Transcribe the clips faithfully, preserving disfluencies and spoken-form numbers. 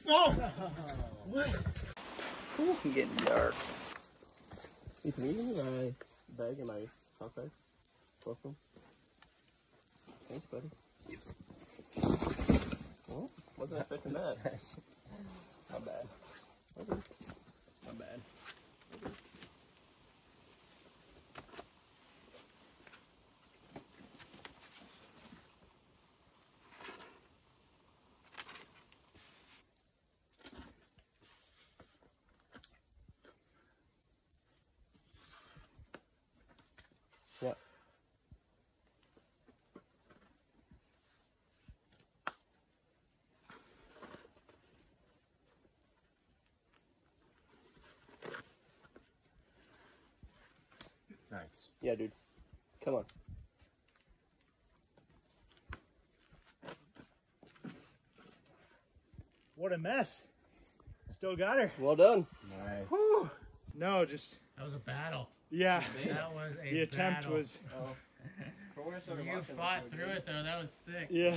Oh! What? Ooh, I'm getting dark. Ethan, you give me my bag and my sock bag? Both of them? Thanks, buddy. Oh, wasn't expecting that. Not bad. Okay. Not bad. Okay. Yeah. Nice. Yeah, dude. Come on. What a mess. Still got her. Well done. Nice. Whew. No, just. That was a battle. Yeah. That was a The attempt battle. was. Oh. For when I started You watching, fought it through good. it though. That was sick. Yeah.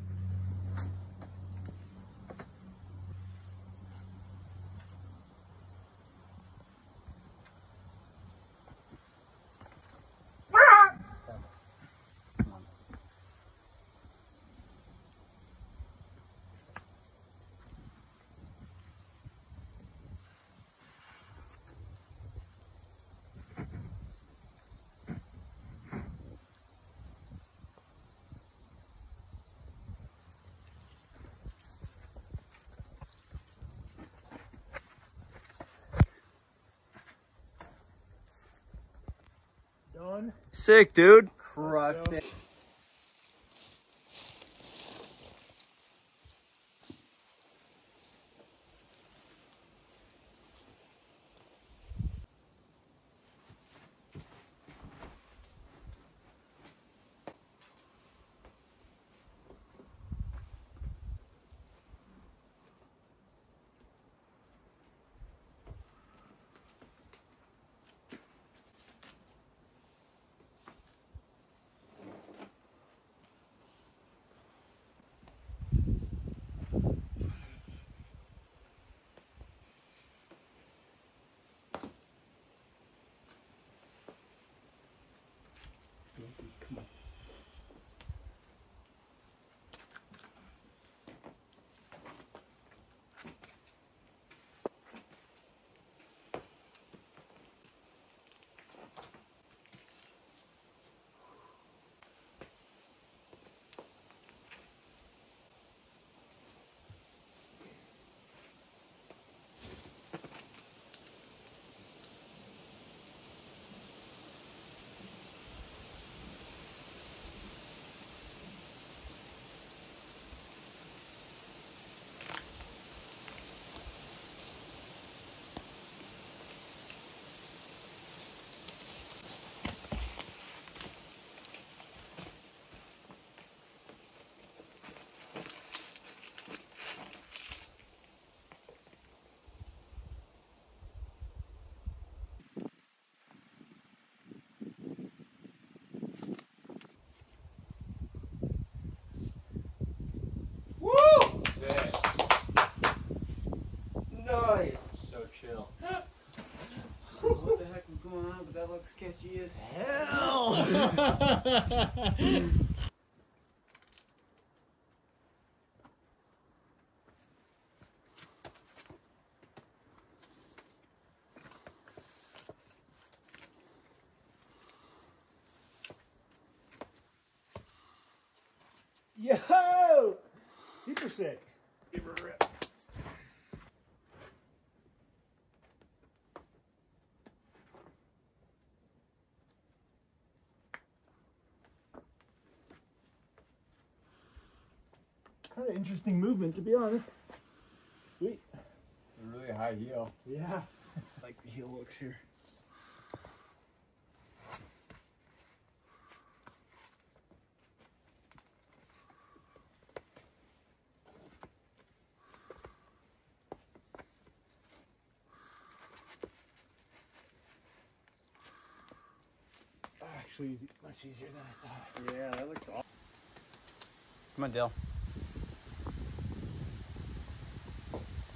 Done. Sick, dude. Crushed it. Come on. Nice. So chill. What the heck was going on? But that looks sketchy as hell. Yo! Super sick. Give her a rip. Kind of interesting movement, to be honest. Sweet. It's a really high heel. Yeah. I like the heel looks here. Actually, easy, much easier than I thought. Yeah, that looks awesome. Come on, Dale.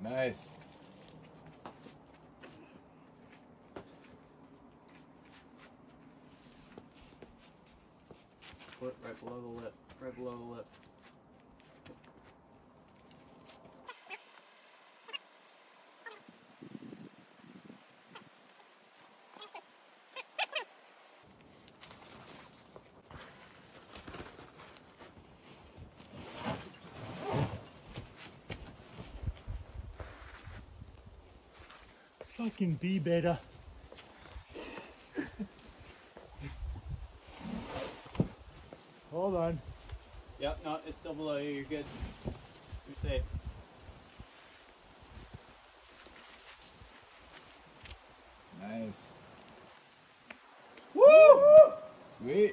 Nice. Foot right below the lip. Right below the lip. Fucking bee beta. Hold on. Yep, no, it's still below you. You're good. You're safe. Nice. Woo! Sweet.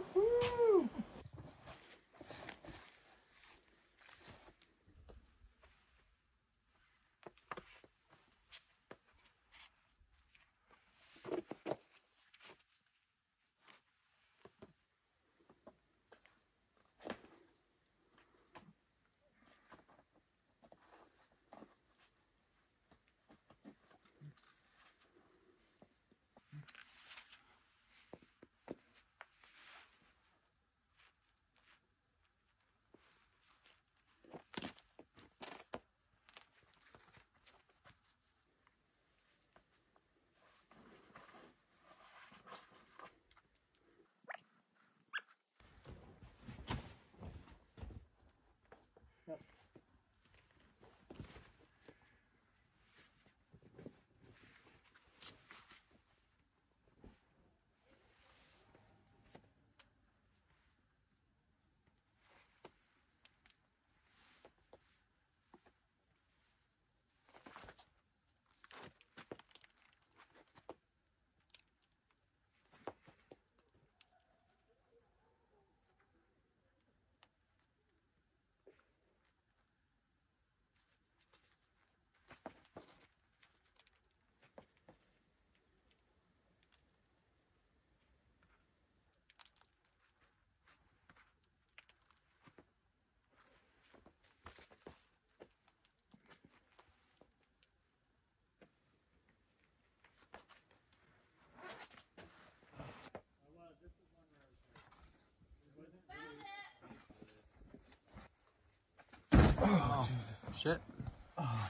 Oh, shit. Oh.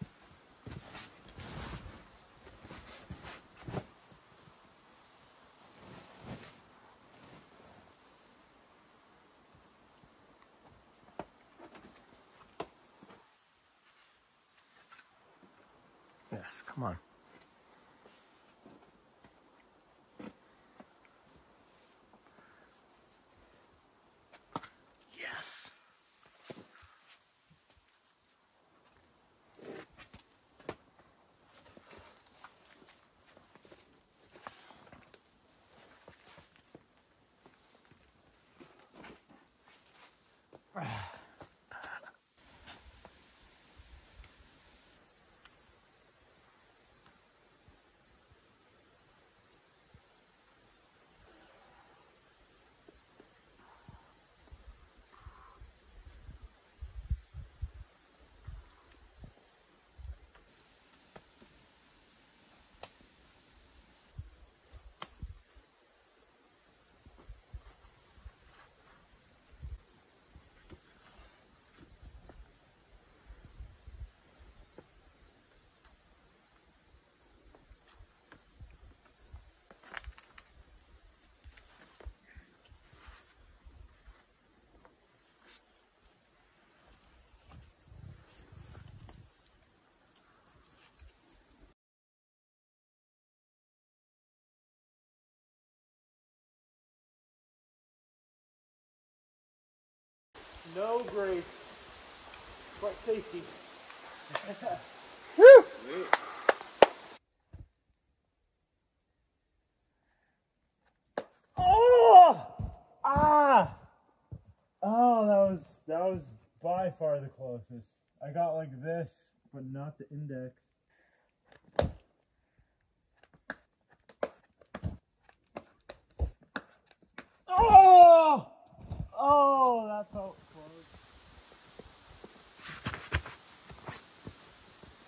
Yes, come on. Yes. No grace, but safety. Woo! Sweet. Oh! Ah! Oh, that was that was by far the closest. I got like this, but not the index. Oh! Oh, that felt close.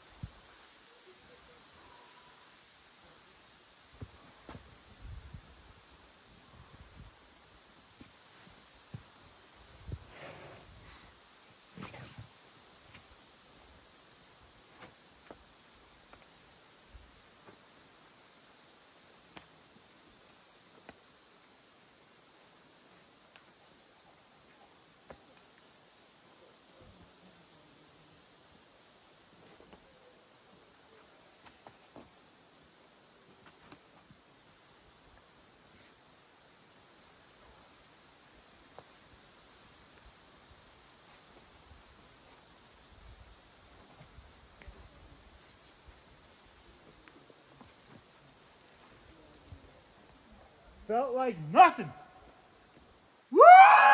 felt like nothing. Woo!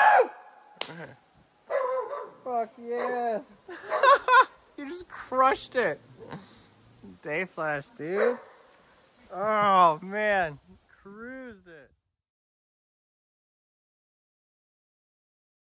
Fuck yes. You just crushed it. Day flash, dude. Oh, man.